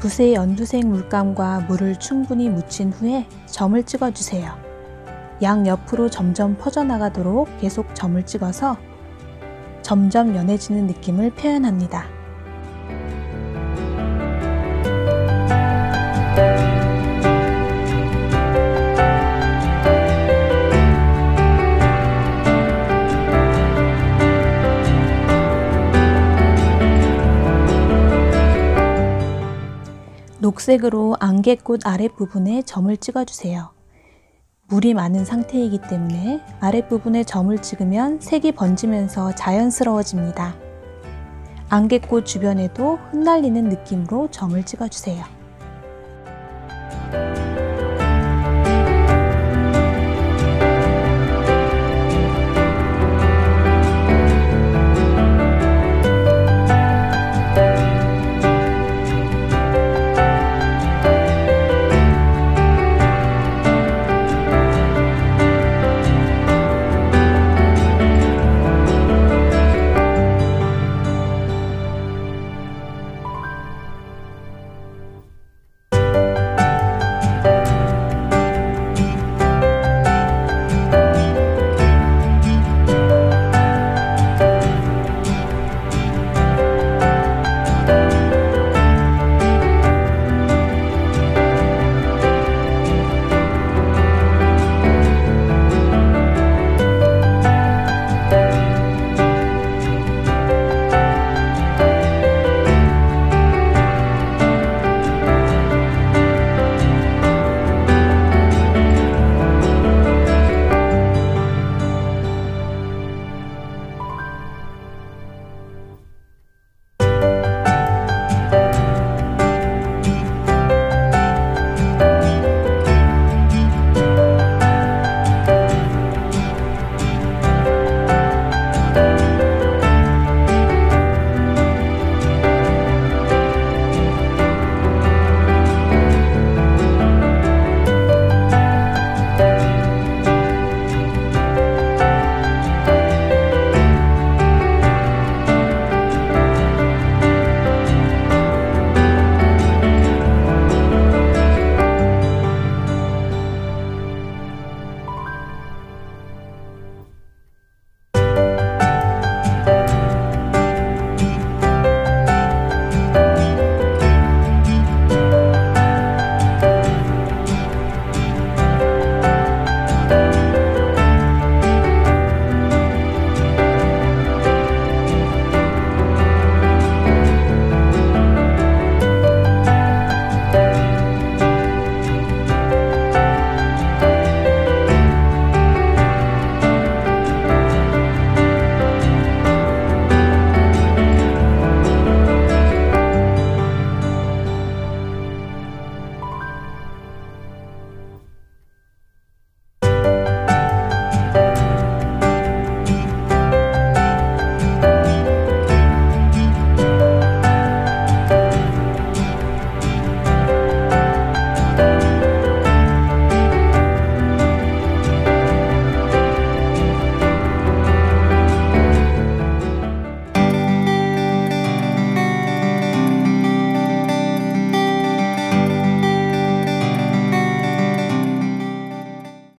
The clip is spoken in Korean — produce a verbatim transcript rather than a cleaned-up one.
붓에 연두색 물감과 물을 충분히 묻힌 후에 점을 찍어주세요. 양옆으로 점점 퍼져나가도록 계속 점을 찍어서 점점 연해지는 느낌을 표현합니다. 녹색으로 안개꽃 아랫부분에 점을 찍어주세요. 물이 많은 상태이기 때문에 아랫부분에 점을 찍으면 색이 번지면서 자연스러워집니다. 안개꽃 주변에도 흩날리는 느낌으로 점을 찍어주세요.